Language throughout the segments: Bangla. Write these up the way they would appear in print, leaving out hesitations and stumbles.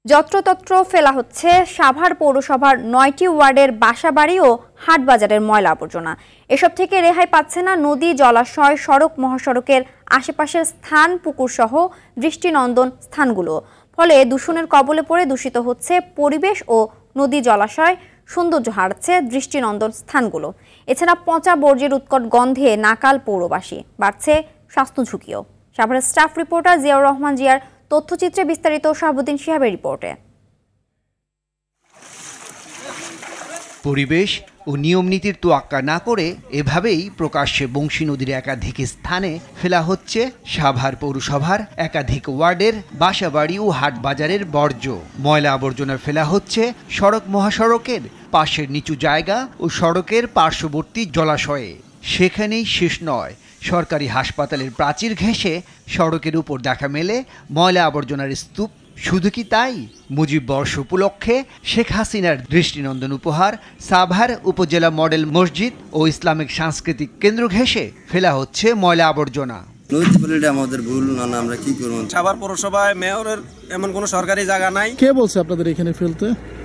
যত্রতত্র ফেলা হচ্ছে সাভার পৌরসভার ৯টি ওয়ার্ডের বাসাবাড়ি ও হাটবাজারের ময়লা আবর্জনা। এসব থেকে রেহাই পাচ্ছে না নদী, জলাশয়, সড়ক, মহাসড়কের আশেপাশের স্থান, পুকুর সহ দৃষ্টিনন্দন স্থানগুলো। ফলে দূষণের কবলে পড়ে দূষিত হচ্ছে পরিবেশ ও নদী, জলাশয়, সৌন্দর্য হারাচ্ছে দৃষ্টিনন্দন স্থানগুলো। এছাড়া পচা বর্জ্যের উৎকট গন্ধে নাকাল পৌরবাসী, বাড়ছে স্বাস্থ্য ঝুঁকিও। সাভারের স্টাফ রিপোর্টার জিয়াউর রহমান জিয়ার তথ্যচিত্রে বিস্তারিত শাহাবুদ্দিন শিহাবের রিপোর্টে। পরিবেশ ও নিয়ম নীতির তোয়াক্কা না করে এভাবেই প্রকাশ্যে বংশী নদীর একাধিক স্থানে ফেলা হচ্ছে সাভার পৌরসভার একাধিক ওয়ার্ডের বাসাবাড়ি ও হাট বাজারের বর্জ্য। ময়লা আবর্জনা ফেলা হচ্ছে সড়ক, মহাসড়কের পাশের নিচু জায়গা ও সড়কের পার্শ্ববর্তী জলাশয়ে। সেখানেই শেষ নয়, সরকারি হাসপাতালের প্রাচীর ঘেঁষে সড়কের উপর দেখা মেলে ময়লা আবর্জনার স্তূপ। শুধু কি তাই, মুজিব বর্ষ উপলক্ষে শেখ হাসিনার দৃষ্টিনন্দন উপহার সাভার উপজেলা মডেল মসজিদ ও ইসলামিক সাংস্কৃতিক কেন্দ্র ঘেঁষে ফেলা হচ্ছে ময়লা আবর্জনা। আমাদের ভুল না, আমরা কি করব? সাভার পৌরসভায় মেয়রের এমন কোনো সরকারি জায়গা নাই। কে বলছে আপনাদের এখানে ফেলতে?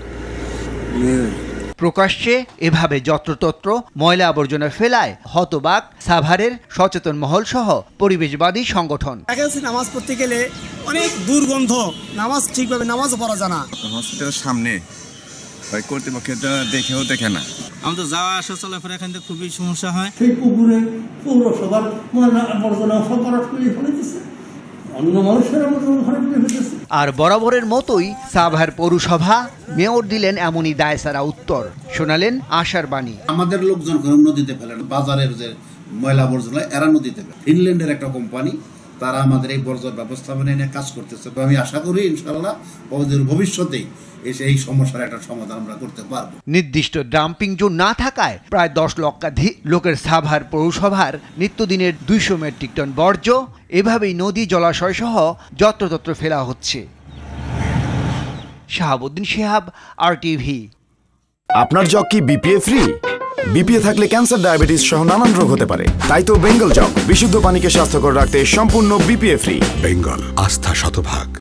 প্রকাশ্যে এভাবে যত্রতত্র ময়লা আবর্জনা ফেলায় হতবাক সাভারের সচেতন মহল সহ পরিবেশবাদী সংগঠন। নামাজ পড়তে গেলে অনেক দুর্গন্ধ, নামাজ ঠিকভাবে নামাজও পড়া যায় না। হসপিটালের সামনে কর্তৃপক্ষ দেখেও দেখে না। আমাদের যাওয়া আসা চলাফেরা এখান থেকে খুবই সমস্যা হয়। সেই পুকুরে পৌরসভার ময়লা আবর্জনা সরবরাহ করে ফেলেছে, অন্য মানুষের আর বরাবরের মতোই সাভার পৌরসভা মেয়র দিলেন এমনই দায়সারা উত্তর, শোনালেন আশার বাণী। আমাদের লোকজন নদীতে ফেলেন, বাজারের যে ময়লা আবর্জনা এরা নদীতে ফেলে। ফিনল্যান্ডের একটা কোম্পানি, তারা আমাদের এই বর্জ্য ব্যবস্থাপনা নিয়ে কাজ করতেছে। আমি আশা করি ইনশাআল্লাহ ভবিষ্যতেই এই সমস্যার একটা সমাধান আমরা করতে পারবো। নির্দিষ্ট ডাম্পিং জোন না থাকায় প্রায় 10 লক্ষাধিক লোকের সাভার পৌরসভার নিত্যদিনের 200 মেট্রিক টন বর্জ্য এভাবেই নদী, জলাশয় সহ যত্রতত্র ফেলা হচ্ছে। শাহাবুদ্দিন শিহাব, RTV। আপনার জগ কি বিপিএ ফ্রি? বিপিএ থাকলে ক্যান্সার, ডায়াবেটিস সহ নানান রোগ হতে পারে। তাই তো বেঙ্গল জগ বিশুদ্ধ পানিকে স্বাস্থ্যকর রাখতে সম্পূর্ণ বিপিএ ফ্রি। বেঙ্গল, আস্থা শতভাগ।